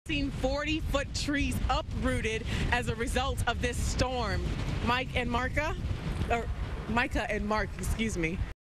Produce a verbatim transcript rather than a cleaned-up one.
Seen forty foot trees uprooted as a result of this storm. Mike and Marka, or Micah and Mark, excuse me.